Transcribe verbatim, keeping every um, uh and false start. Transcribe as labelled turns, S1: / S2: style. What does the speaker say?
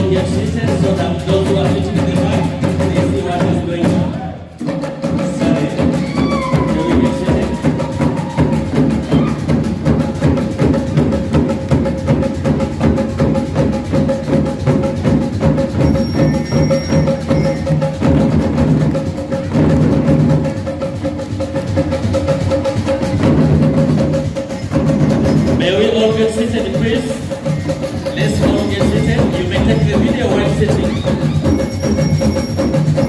S1: all get seated so that those who are sitting in the back, they see what is going on. Sorry. Can we get seated? May we all get seated, please? Let's all get seated. You may take the video while sitting.